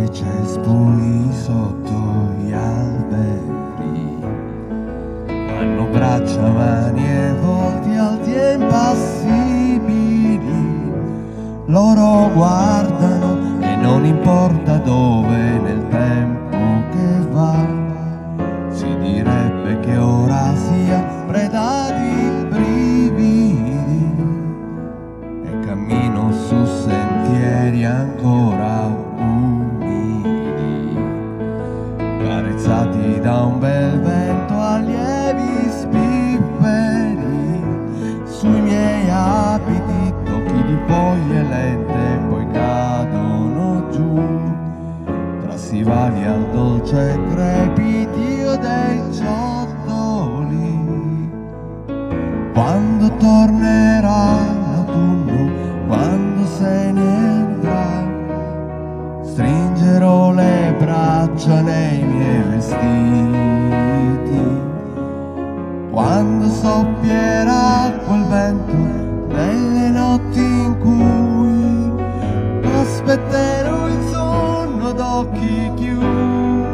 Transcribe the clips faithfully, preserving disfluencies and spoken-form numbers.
dei cespugli sotto gli alberi, hanno braccia, mani e volti alti e impassibili. Loro guardano e non importa dove nel tempo che va, si direbbe che ora sia preda di brividi e cammino su sentieri ancora umidi, carezzati da un bel vento a lievi spifferi. Sui miei abiti tocchi di foglie lente poi cadono giù, tra stivali al dolce crepitio dei ciottoli. Quando tornerà l'autunno, quando se ne andrà, stringerò le braccia nei miei vestiti. Quando soffierà quel vento nelle notti in cui aspetterò il sonno d'occhi chiusi.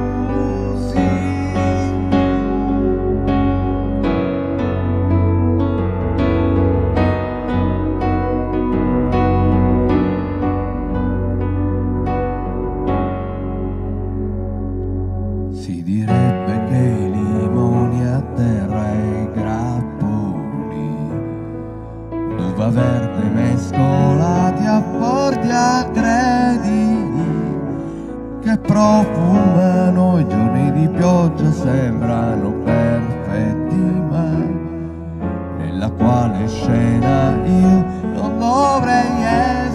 Si direbbe che i limoni a terra e i grappoli, d'uva verde mescolati a forti aggredini, che profumano i giorni di pioggia, sembrano perfetti, ma nella quale scena io non dovrei essere.